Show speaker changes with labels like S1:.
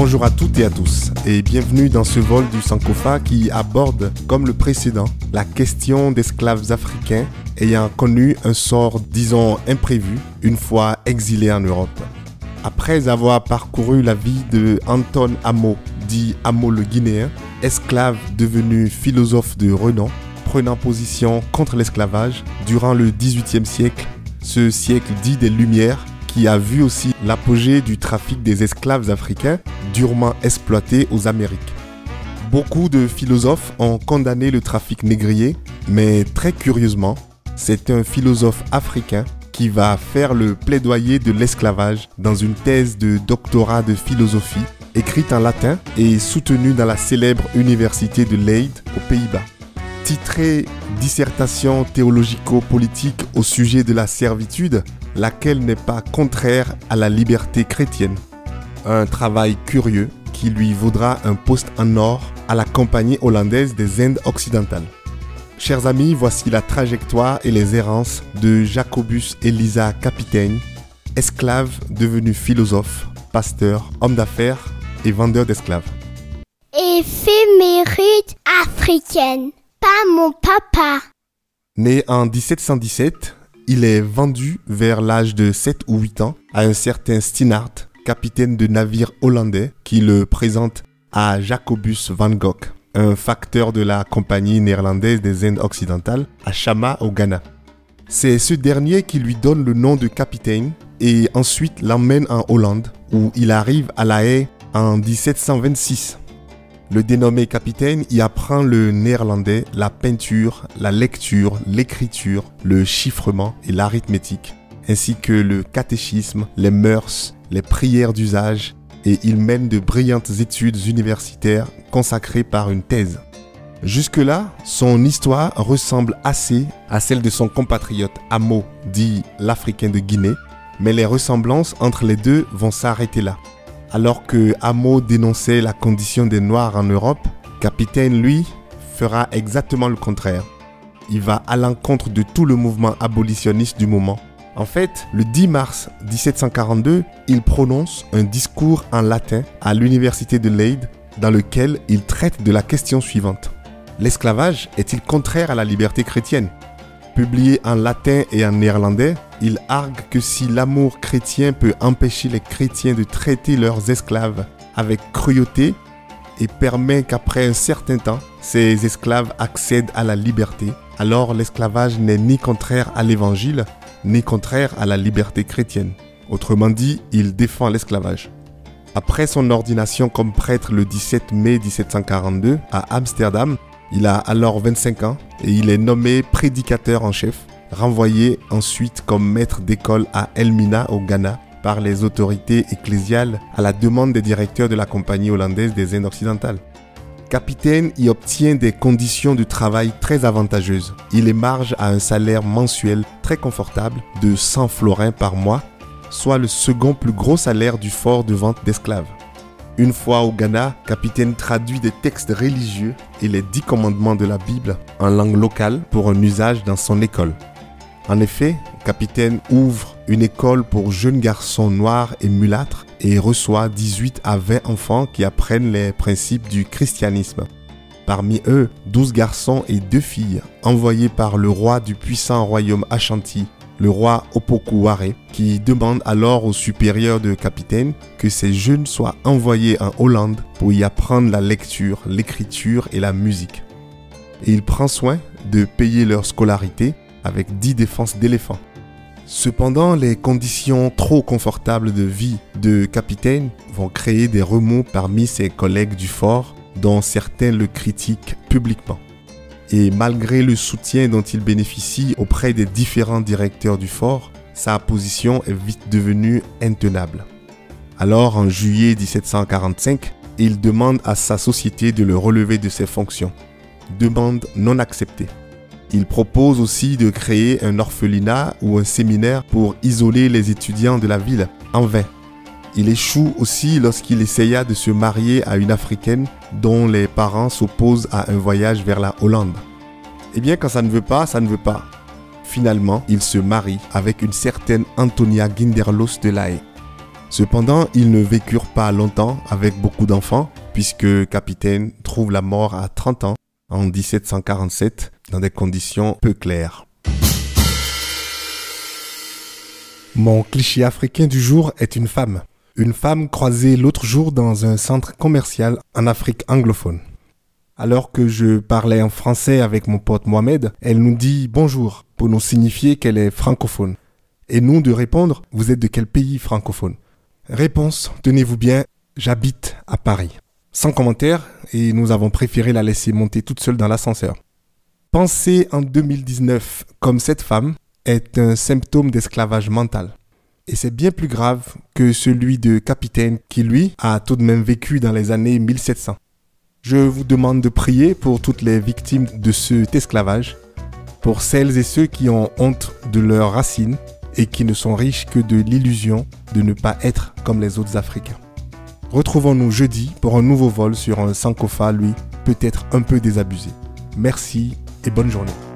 S1: Bonjour à toutes et à tous et bienvenue dans ce vol du Sankofa qui aborde, comme le précédent, la question d'esclaves africains ayant connu un sort, disons, imprévu une fois exilés en Europe. Après avoir parcouru la vie de Anton Amo, dit Amo le Guinéen, esclave devenu philosophe de renom, prenant position contre l'esclavage durant le XVIIIe siècle, ce siècle dit des Lumières, qui a vu aussi l'apogée du trafic des esclaves africains durement exploités aux Amériques. Beaucoup de philosophes ont condamné le trafic négrier, mais très curieusement, c'est un philosophe africain qui va faire le plaidoyer de l'esclavage dans une thèse de doctorat de philosophie écrite en latin et soutenue dans la célèbre université de Leyde aux Pays-Bas. Titrée « Dissertation théologico-politique au sujet de la servitude », laquelle n'est pas contraire à la liberté chrétienne. Un travail curieux qui lui vaudra un poste en or à la Compagnie hollandaise des Indes occidentales. Chers amis, voici la trajectoire et les errances de Jacobus Elisa Kapitein, esclave devenu philosophe, pasteur, homme d'affaires et vendeur d'esclaves.
S2: Éphéméride africaine, pas mon papa.
S1: Né en 1717, il est vendu vers l'âge de 7 ou 8 ans à un certain Steenhart, capitaine de navire hollandais, qui le présente à Jacobus van Gogh, un facteur de la compagnie néerlandaise des Indes occidentales, à Chama au Ghana. C'est ce dernier qui lui donne le nom de capitaine et ensuite l'emmène en Hollande, où il arrive à La Haye en 1726. Le dénommé capitaine y apprend le néerlandais, la peinture, la lecture, l'écriture, le chiffrement et l'arithmétique, ainsi que le catéchisme, les mœurs, les prières d'usage, et il mène de brillantes études universitaires consacrées par une thèse. Jusque-là, son histoire ressemble assez à celle de son compatriote Amo, dit l'Africain de Guinée, mais les ressemblances entre les deux vont s'arrêter là. Alors que Amo dénonçait la condition des Noirs en Europe, Kapitein, lui, fera exactement le contraire. Il va à l'encontre de tout le mouvement abolitionniste du moment. En fait, le 10 mars 1742, il prononce un discours en latin à l'université de Leyde dans lequel il traite de la question suivante. L'esclavage est-il contraire à la liberté chrétienne ? Publié en latin et en néerlandais, il argue que si l'amour chrétien peut empêcher les chrétiens de traiter leurs esclaves avec cruauté et permet qu'après un certain temps, ces esclaves accèdent à la liberté, alors l'esclavage n'est ni contraire à l'évangile, ni contraire à la liberté chrétienne. Autrement dit, il défend l'esclavage. Après son ordination comme prêtre le 17 mai 1742 à Amsterdam, il a alors 25 ans et il est nommé prédicateur en chef, renvoyé ensuite comme maître d'école à Elmina au Ghana par les autorités ecclésiales à la demande des directeurs de la Compagnie hollandaise des Indes occidentales. Kapitein y obtient des conditions de travail très avantageuses. Il émarge à un salaire mensuel très confortable de 100 florins par mois, soit le second plus gros salaire du fort de vente d'esclaves. Une fois au Ghana, Kapitein traduit des textes religieux et les 10 commandements de la Bible en langue locale pour un usage dans son école. En effet, Kapitein ouvre une école pour jeunes garçons noirs et mulâtres et reçoit 18 à 20 enfants qui apprennent les principes du christianisme. Parmi eux, 12 garçons et 2 filles envoyés par le roi du puissant royaume Ashanti, le roi Opoku-Waré, qui demande alors au supérieur de Kapitein que ces jeunes soient envoyés en Hollande pour y apprendre la lecture, l'écriture et la musique. Et il prend soin de payer leur scolarité avec 10 défenses d'éléphants. Cependant, les conditions trop confortables de vie de Kapitein vont créer des remous parmi ses collègues du fort, dont certains le critiquent publiquement. Et malgré le soutien dont il bénéficie auprès des différents directeurs du fort, sa position est vite devenue intenable. Alors, en juillet 1745, il demande à sa société de le relever de ses fonctions. Demande non acceptée. Il propose aussi de créer un orphelinat ou un séminaire pour isoler les étudiants de la ville, en vain. Il échoue aussi lorsqu'il essaya de se marier à une Africaine dont les parents s'opposent à un voyage vers la Hollande. Eh bien, quand ça ne veut pas, ça ne veut pas. Finalement, il se marie avec une certaine Antonia Guinderlos de La Haye. Cependant, ils ne vécurent pas longtemps avec beaucoup d'enfants, puisque Capitaine trouve la mort à 30 ans en 1747 dans des conditions peu claires. Mon cliché africain du jour est une femme. Une femme croisée l'autre jour dans un centre commercial en Afrique anglophone. Alors que je parlais en français avec mon pote Mohamed, elle nous dit bonjour pour nous signifier qu'elle est francophone. Et nous de répondre, vous êtes de quel pays francophone? Réponse, tenez-vous bien, j'habite à Paris. Sans commentaire, et nous avons préféré la laisser monter toute seule dans l'ascenseur. Penser en 2019 comme cette femme est un symptôme d'esclavage mental. Et c'est bien plus grave que celui de Capitaine qui, lui, a tout de même vécu dans les années 1700. Je vous demande de prier pour toutes les victimes de cet esclavage, pour celles et ceux qui ont honte de leurs racines et qui ne sont riches que de l'illusion de ne pas être comme les autres Africains. Retrouvons-nous jeudi pour un nouveau vol sur un Sankofa, lui, peut-être un peu désabusé. Merci et bonne journée.